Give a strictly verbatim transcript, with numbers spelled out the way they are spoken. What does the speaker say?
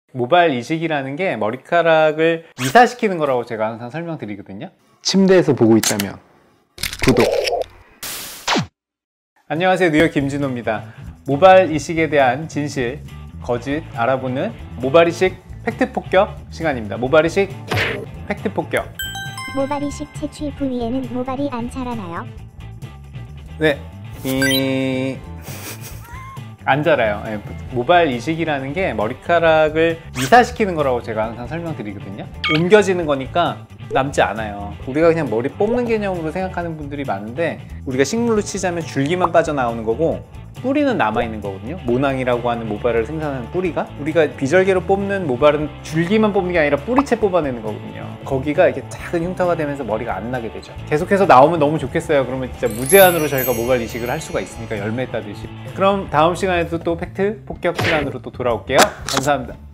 모발 이식이라는 게 머리카락을 이사시키는 거라고 제가 항상 설명드리거든요. 침대에서 보고 있다면 구독. 안녕하세요, 뉴욕 김진호입니다. 모발 이식에 대한 진실, 거짓 알아보는 모발 이식 팩트 폭격 시간입니다. 모발 이식 팩트 폭격. 모발 이식 채취 부위에는 모발이 안 자라나요? 네, 이... 안 자라요. 네, 모발 이식이라는 게 머리카락을 이사시키는 거라고 제가 항상 설명드리거든요. 옮겨지는 거니까 남지 않아요. 우리가 그냥 머리 뽑는 개념으로 생각하는 분들이 많은데, 우리가 식물로 치자면 줄기만 빠져나오는 거고 뿌리는 남아있는 거거든요. 모낭이라고 하는 모발을 생산하는 뿌리가, 우리가 비절개로 뽑는 모발은 줄기만 뽑는 게 아니라 뿌리채 뽑아내는 거거든요. 거기가 이렇게 작은 흉터가 되면서 머리가 안 나게 되죠. 계속해서 나오면 너무 좋겠어요. 그러면 진짜 무제한으로 저희가 모발 이식을 할 수가 있으니까, 열매 따듯이. 그럼 다음 시간에도 또 팩트 폭격 시간으로 또 돌아올게요. 감사합니다.